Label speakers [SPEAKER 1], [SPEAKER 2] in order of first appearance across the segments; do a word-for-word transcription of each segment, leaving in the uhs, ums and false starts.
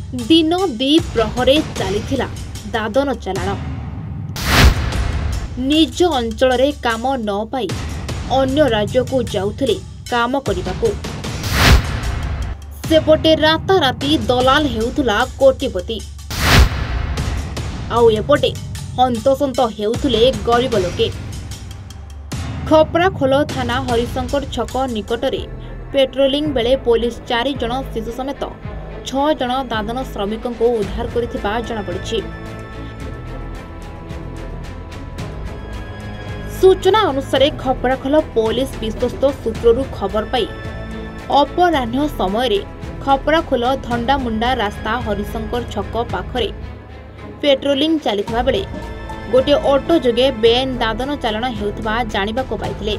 [SPEAKER 1] दिन दी प्रहरे चली दादन चालाण। निज अंचल रे काम न पाई अन्य राज्य को जाउथिले काम करने। सेपटे राताराती दलाल हेउथुला कोटिपति, आउ एपटे हंतसंत हेउथुले गरीब लोके। खपराखोल थाना हरिशंकर छक निकटरे पेट्रोलिंग बेले पुलिस चारि जन शिशु समेत छह जन दादन श्रमिकों को उद्धार करिथिबा जणापड़िछि। सूचना अनुसार खपराखोल पुलिस विश्वस्त सूत्ररू खबर पाई अपराह्न समय खपराखोल धंडामुंडा रास्ता हरिशंकर छक पाखरे पेट्रोलिंग चलिथिबा बेले गोटे ऑटो जोगे बेन दादन चालाण हेउथिबा जानिबाको पाइथिले।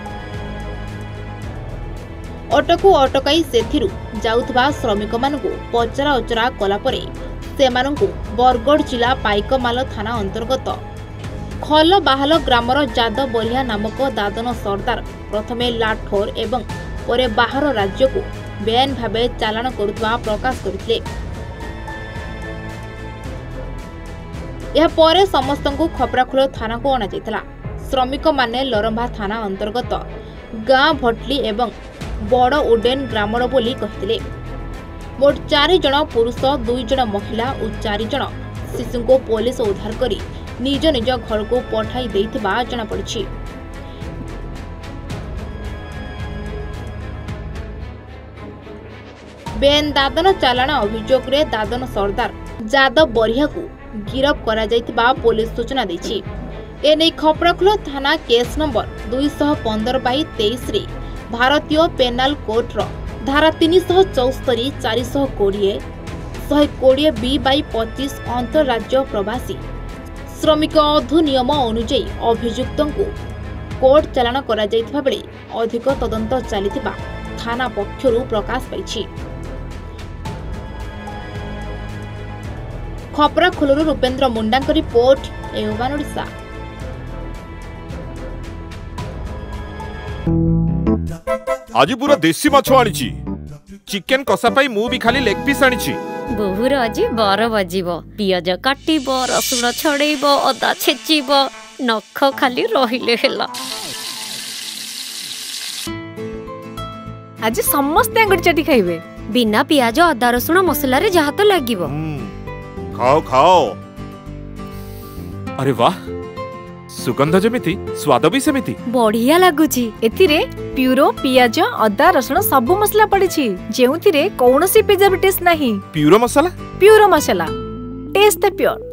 [SPEAKER 1] ऑटो को अटकाई सेथिरु जाउथबा श्रमिक मानकु पचरा उचरा कला परे सेमानकु बरगढ़ जिला पाइकमाल थाना अंतर्गत खलबाहाल ग्रामर जादव बलिया नामक दादन सरदार प्रथमे लाठोर एवं परे बाहर राज्य को बेन भावे चालाण करुथबा प्रकाश करथिले। यह परे समस्तंकु खपराखोल थाना को अणा जायतिला। श्रमिक माने लरंभा थाना अंतर्गत गाँ भटली एवं बड़ उडेन ग्रामर बोली कहिथिले। मोट चारि जन पुरुष दुई जन महिला और चारि जन शिशु को पुलिस उद्धार करी निज निज घर को पठाई देइथिबा जणा पड़िछि। बेन दादन चालाण अभियोग रे दादन सरदार जादव बरिया को गिरफ करा जायतिबा पुलिस सूचना दैछि। एने खपराखोल थाना केस नंबर दुई सौ पंदर बाई तेईस रे भारतीय पेनाल कोर्ट रो धारा तीन सौ चौस्तरी चार सौ कोड़े शहे कोड़े बी बाई पच्चीस अंतरराज्य प्रवासी श्रमिक अधिनियम अनुଯାयी अभियुक्तों को कोर्ट चालाण करा जायतिबा बेले अधिक तदंत चलिथिबा थाना पक्षरु प्रकाश पाइछि। खपराखोलरू रूपेन्द्र मुंडा की रिपोर्ट एवन ओडिशा।
[SPEAKER 2] आज पूरा देसी माछ आनिछि। चिकन कषा पाई मु भी खाली लेग पीस आनिछि।
[SPEAKER 3] बहुर आज बर बजिबो, पियाज काटिबो, रसुण छड़ेइबो, अदा छेचिबो, नख खाली रहिले हेला।
[SPEAKER 4] आज समस्त अंगुर चटी खाइबे।
[SPEAKER 3] बिना पियाज अदा रसुण मसला रे जहा तो लागिबो।
[SPEAKER 2] खाओ खाओ। अरे वाह, सुगंध जमिति स्वाद भी सेमिति
[SPEAKER 4] बढ़िया लागुची। एथिरे प्यूरो पियाज अदा रसुण सब मसला पड़िछि, जेउथिरे कौनसी प्रिजर्वेटिव्स नाही।
[SPEAKER 2] Puro Masala
[SPEAKER 4] Puro Masala taste pure.